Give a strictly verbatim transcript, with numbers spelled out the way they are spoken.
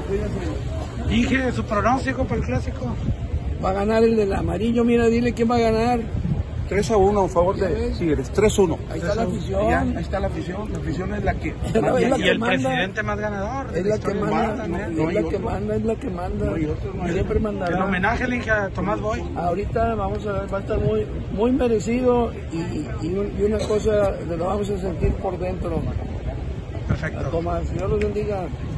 cuídate. Dije su pronóstico para el clásico. Va a ganar el del amarillo, mira, dile quién va a ganar. tres a uno a favor de Tigres, tres uno. Ahí está la afición. Allá, ahí está la afición, la afición es la que... Es la- es la Y que el manda. presidente más ganador. de Es la que historia manda, humana, no, ¿eh? es no hay la que otro. manda, es la que manda. No hay otro, no hay Siempre El mandará. homenaje le dije a Tomás Boy. Ahorita vamos a ver, va a estar muy, muy merecido y, y, un- y una cosa lo vamos a sentir por dentro. Perfecto. Tomás, Dios los bendiga.